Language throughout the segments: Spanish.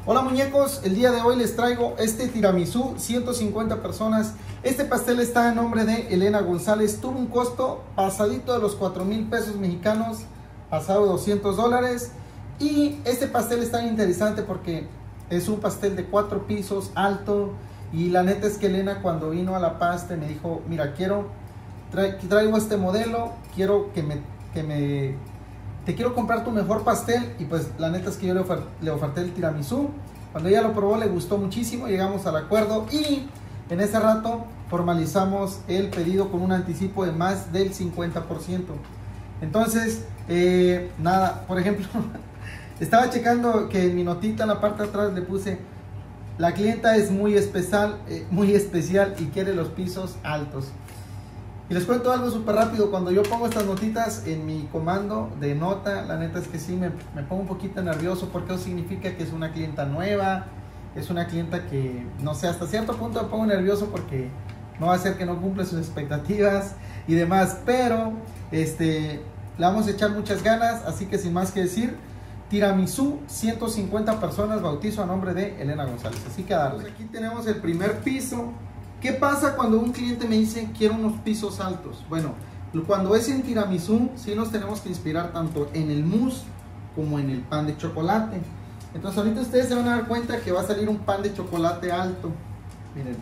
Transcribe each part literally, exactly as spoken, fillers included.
Hola muñecos, el día de hoy les traigo este tiramisú, ciento cincuenta personas. Este pastel está a nombre de Elena González. Tuvo un costo pasadito de los cuatro mil pesos mexicanos, pasado doscientos dólares. Y este pastel es tan interesante porque es un pastel de cuatro pisos, alto. Y la neta es que Elena, cuando vino a La Paz, me dijo, mira, quiero, tra traigo este modelo, quiero que me, que me, te quiero comprar tu mejor pastel. Y pues la neta es que yo le, ofer le oferté el tiramisú. Cuando ella lo probó le gustó muchísimo, llegamos al acuerdo y en ese rato formalizamos el pedido con un anticipo de más del cincuenta por ciento. Entonces, eh, nada, por ejemplo, estaba checando que en mi notita en la parte de atrás le puse: la clienta es muy especial, eh, muy especial y quiere los pisos altos. Y les cuento algo súper rápido. Cuando yo pongo estas notitas en mi comando de nota, la neta es que sí me, me pongo un poquito nervioso, porque eso significa que es una clienta nueva, es una clienta que, no sé, hasta cierto punto me pongo nervioso porque no va a ser que no cumple sus expectativas y demás, pero este, le vamos a echar muchas ganas. Así que sin más que decir, tiramisú, ciento cincuenta personas, bautizo a nombre de Elena González. Así que a darle. Aquí tenemos el primer piso. ¿Qué pasa cuando un cliente me dice quiero unos pisos altos? Bueno, cuando es en tiramisú, sí nos tenemos que inspirar tanto en el mousse como en el pan de chocolate. Entonces ahorita ustedes se van a dar cuenta que va a salir un pan de chocolate alto. Miren.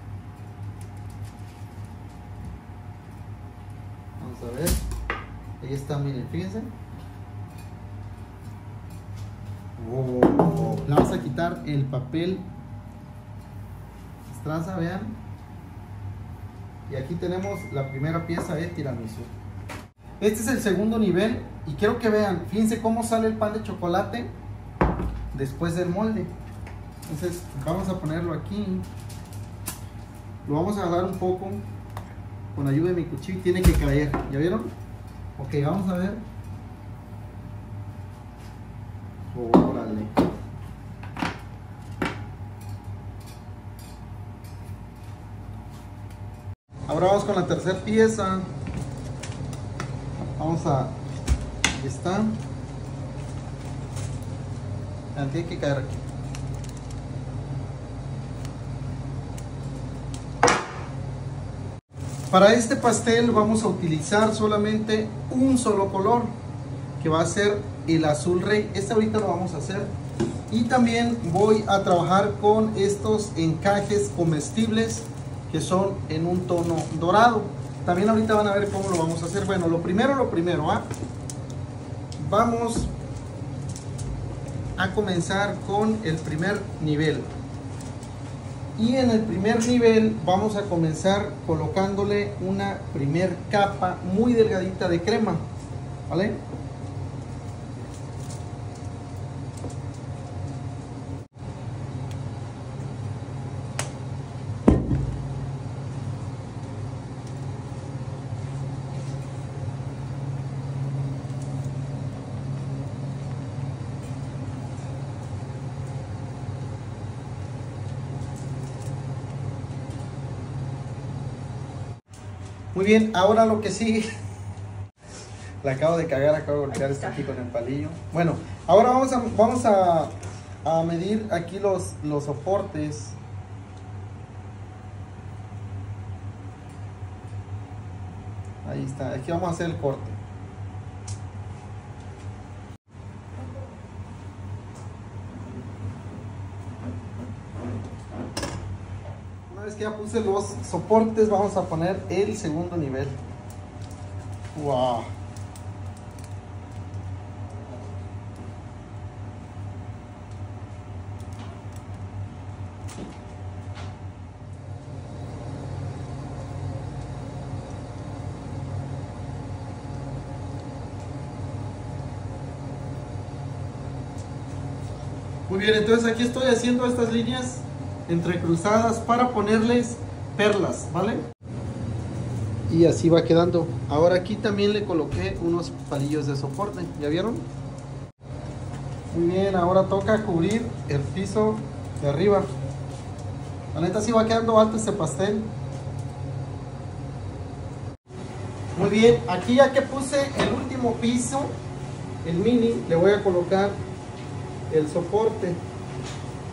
Vamos a ver. Ahí está, miren, fíjense. Oh, le vamos a quitar el papel estraza, vean. Y aquí tenemos la primera pieza de tiramisú. Este es el segundo nivel y quiero que vean, fíjense cómo sale el pan de chocolate después del molde. Entonces vamos a ponerlo aquí, lo vamos a agarrar un poco con ayuda de mi cuchillo y tiene que caer, ¿ya vieron? Ok, vamos a ver. Órale. Ahora vamos con la tercera pieza. Vamos a... Aquí está. Tiene que caer aquí. Para este pastel vamos a utilizar solamente un solo color, que va a ser el azul rey. Este ahorita lo vamos a hacer. Y también voy a trabajar con estos encajes comestibles que son en un tono dorado. También ahorita van a ver cómo lo vamos a hacer. Bueno, lo primero, lo primero, ¿ah? Vamos a comenzar con el primer nivel. Y en el primer nivel vamos a comenzar colocándole una primer capa muy delgadita de crema, ¿vale? Muy bien, ahora lo que sigue. La acabo de cagar, acabo de golpear esto aquí con el palillo. Bueno, ahora vamos a, vamos a, a medir aquí los, los soportes. Ahí está, aquí vamos a hacer el corte. Una vez que ya puse los soportes, vamos a poner el segundo nivel. Wow. Muy bien, entonces aquí estoy haciendo estas líneas entrecruzadas para ponerles perlas, ¿vale? Y así va quedando. Ahora aquí también le coloqué unos palillos de soporte, ¿ya vieron? Muy bien, ahora toca cubrir el piso de arriba. La neta sí va quedando alto este pastel. Muy bien, aquí ya que puse el último piso, el mini, le voy a colocar el soporte.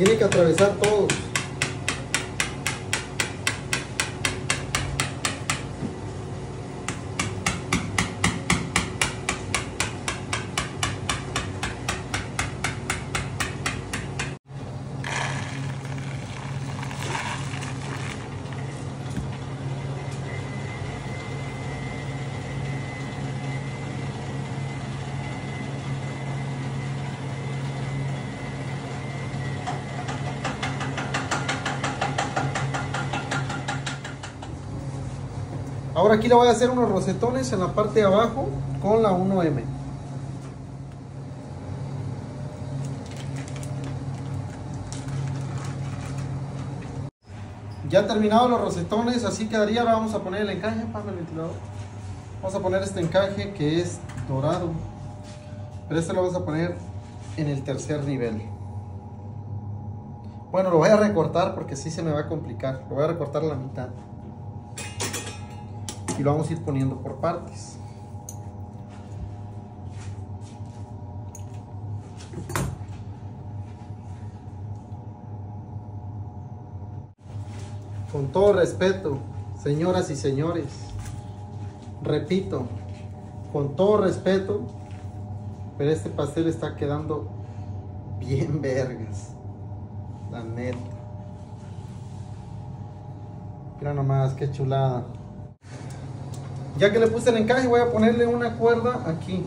Tiene que atravesar todo. Ahora aquí le voy a hacer unos rosetones en la parte de abajo con la uno eme. Ya terminados los rosetones, así quedaría. Ahora vamos a poner el encaje para el ventilador. Vamos a poner este encaje que es dorado, pero este lo vamos a poner en el tercer nivel. Bueno, lo voy a recortar porque sí se me va a complicar. Lo voy a recortar a la mitad y lo vamos a ir poniendo por partes. Con todo respeto, señoras y señores, repito, con todo respeto, pero este pastel está quedando bien vergas, la neta. Mira nomás, qué chulada. Ya que le puse el encaje, voy a ponerle una cuerda aquí.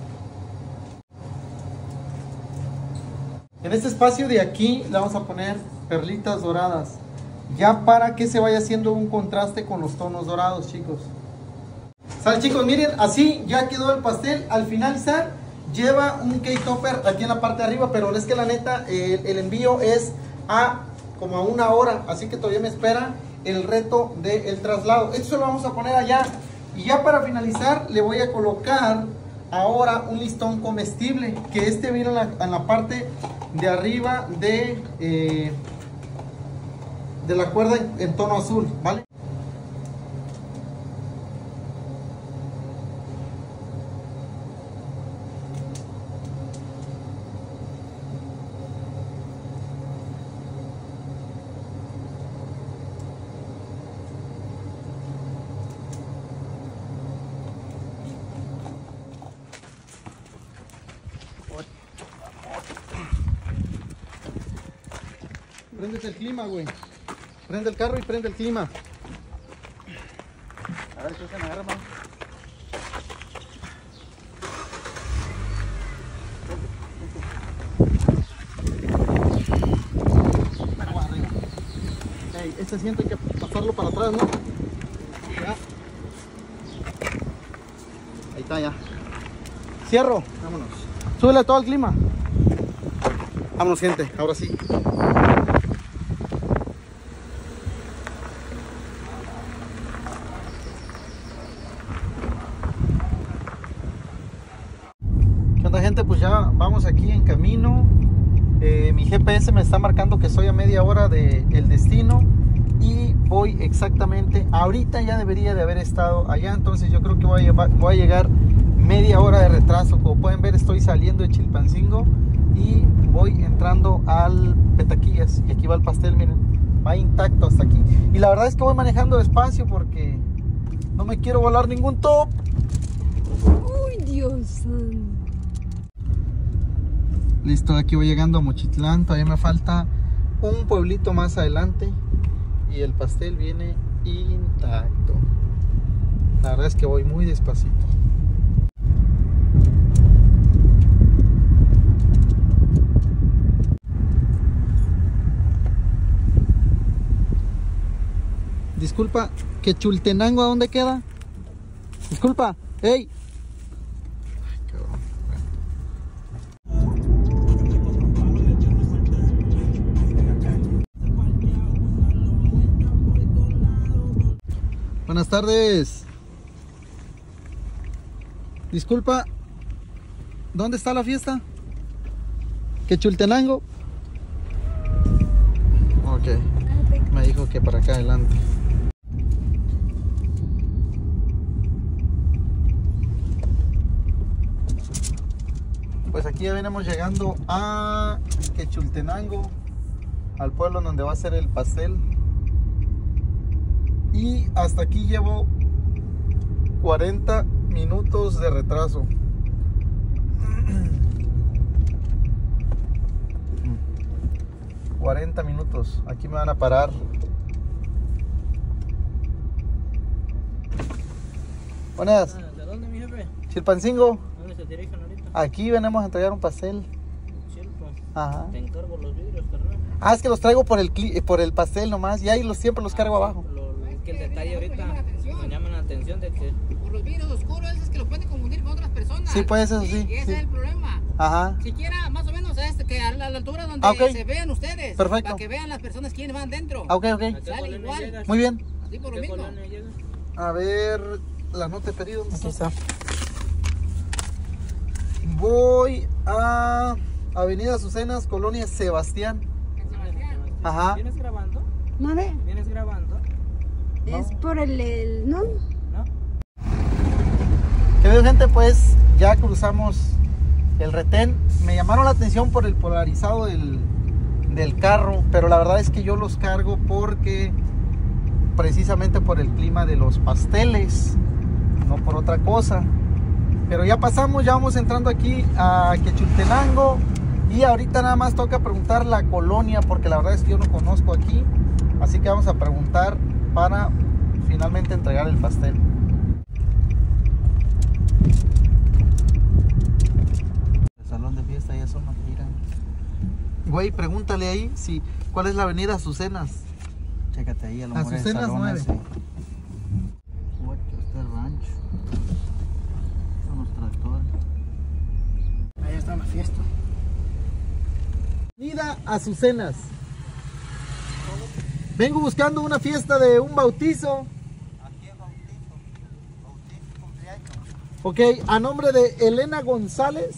En este espacio de aquí le vamos a poner perlitas doradas, ya para que se vaya haciendo un contraste con los tonos dorados, chicos. ¿Sale, chicos? Miren, así ya quedó el pastel. Al finalizar lleva un cake topper aquí en la parte de arriba, pero es que la neta eh, el envío es a como a una hora, así que todavía me espera el reto del traslado. Esto se lo vamos a poner allá. Y ya para finalizar le voy a colocar ahora un listón comestible, que este viene en la, en la parte de arriba de, eh, de la cuerda en, en tono azul, ¿vale? Prende el clima, güey. Prende el carro y prende el clima. A ver, eso se me agarra, man. Hey, este asiento hay que pasarlo para atrás, ¿no? Ya. Ahí está, ya. Cierro. Vámonos. Súbele todo el clima. Vámonos, gente. Ahora sí. Gente, pues ya vamos aquí en camino. eh, mi G P S me está marcando que estoy a media hora del de destino y voy exactamente, ahorita ya debería de haber estado allá, entonces yo creo que voy a, llevar, voy a llegar media hora de retraso. Como pueden ver, estoy saliendo de Chilpancingo y voy entrando al Petaquillas, y aquí va el pastel, miren, va intacto hasta aquí. Y la verdad es que voy manejando despacio porque no me quiero volar ningún top. Uy, Dios santo. Listo, aquí voy llegando a Mochitlán. Todavía me falta un pueblito más adelante y el pastel viene intacto. La verdad es que voy muy despacito. Disculpa, ¿Quechultenango a dónde queda? Disculpa, hey. Buenas tardes. Disculpa, ¿dónde está la fiesta? ¿Quechultenango? Ok, me dijo que para acá adelante. Pues aquí ya venimos llegando a Quechultenango. al pueblo donde va a ser el pastel. Y hasta aquí llevo cuarenta minutos de retraso. cuarenta minutos. Aquí me van a parar. Buenas. ¿De dónde, mi jefe? Chilpancingo. ¿Dónde se dirigen ahorita? Aquí venimos a entregar un pastel. Cierto. Ajá. Te encargo los vidrios, carnal. Ah, es que los traigo por el cli- por el pastel nomás. Y ahí los, siempre los cargo abajo. Lo, lo- es que el detalle ahorita me llama la atención de que Por los vidrios oscuros es que lo pueden confundir con otras personas. Sí, pues eso sí. Y ese sí. es el problema. Ajá. Siquiera más o menos este, que a la, a la altura donde Ah, ok. se vean ustedes. Perfecto. Para que vean las personas quiénes van dentro. Ah, ok, ¿a ok. qué Sale colonia igual. llegas? Muy bien. Así ¿A por lo qué mismo. colonia llegas? A ver, la nota de pedido. Aquí está. Voy a Avenida Azucenas, Colonia Sebastián. En Sebastián. Ajá. ¿Vienes grabando? Mare, ¿Vienes grabando? es por el, el- ¿no? ¿No? ¿Qué veo, gente? Pues ya cruzamos el retén. Me llamaron la atención por el polarizado del, del carro, pero la verdad es que yo los cargo porque precisamente por el clima de los pasteles, no por otra cosa. Pero ya pasamos, ya vamos entrando aquí a Quechultenango y ahorita nada más toca preguntar la colonia porque la verdad es que yo no conozco aquí, así que vamos a preguntar para finalmente entregar el pastel. El salón de fiesta ya son mentiras. Güey, pregúntale ahí si cuál es la avenida Azucenas. Chécate ahí, a lo mejor el Azucenas salón nueve. ese. Ocho, está el rancho. Son los tractores. Ahí está la fiesta. Avenida Azucenas. Vengo buscando una fiesta de un bautizo. Aquí es bautizo. Bautizo, cumpleaños. Ok, a nombre de Elena González.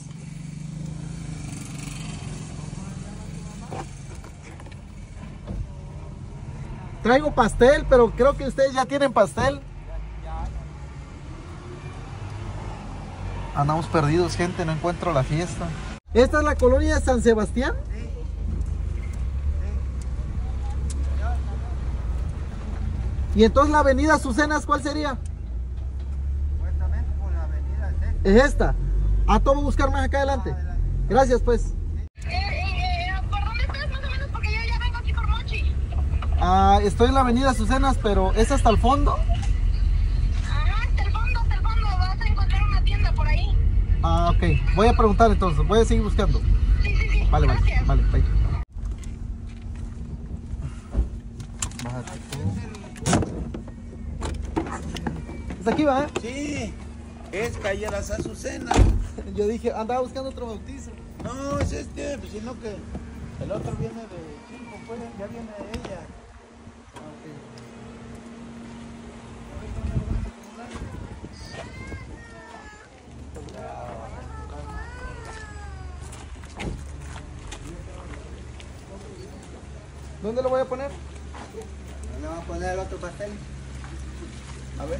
Traigo pastel, pero creo que ustedes ya tienen pastel. Andamos perdidos, gente, no encuentro la fiesta. ¿Esta es la colonia de San Sebastián? Y entonces la avenida Azucenas, ¿cuál sería? Supuestamente por la avenida es Es esta. A todo buscar más acá adelante. Gracias, pues. Eh, eh, ¿Por dónde estás más o menos? Porque yo ya vengo aquí por Mochi. Ah, estoy en la avenida Azucenas, pero ¿es hasta el fondo? Ajá, hasta el fondo, hasta el fondo. Vas a encontrar una tienda por ahí. Ah, ok. Voy a preguntar entonces. Voy a seguir buscando. Sí, sí, sí. Vale, vale. Gracias. Vale, bye. Bájate tú. ¿Es aquí, va? Sí, es calle Las Azucenas. Yo dije, andaba buscando otro bautizo. No, es este, pues, sino que el otro viene de cinco, pues ya viene de ella. ¿Dónde lo voy a poner? ¿Dónde vamos a poner el otro pastel? A ver.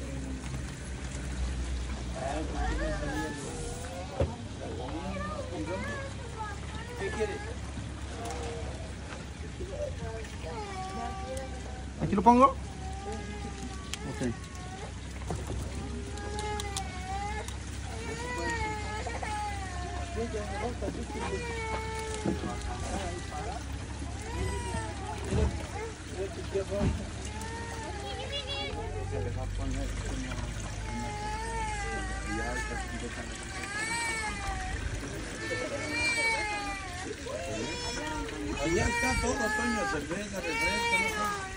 ¿Qué quieres? ¿Aquí lo pongo? Ok. Se le va a poner allá está todo, Toño, cerveza, refresco, no sé.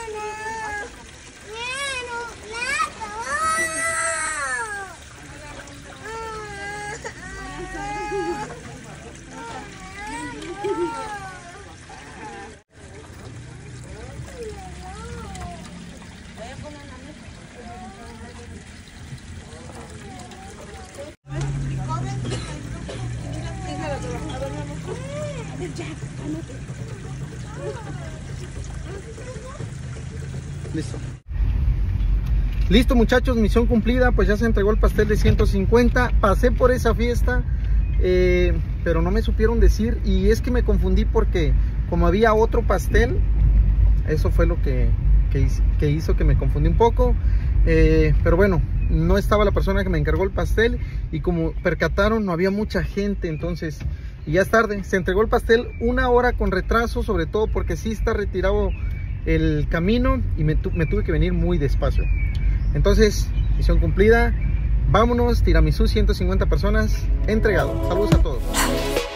Listo. Listo, muchachos, misión cumplida. Pues ya se entregó el pastel de ciento cincuenta. Pasé por esa fiesta, eh, pero no me supieron decir. Y es que me confundí porque como había otro pastel, eso fue lo que, que, que hizo que me confundí un poco. Eh, pero bueno, no estaba la persona que me encargó el pastel y como percataron no había mucha gente, entonces y ya es tarde. Se entregó el pastel una hora con retraso, sobre todo porque sí está retirado el camino y me, tu, me tuve que venir muy despacio. Entonces, misión cumplida. Vámonos, tiramisú, ciento cincuenta personas entregado. Saludos a todos.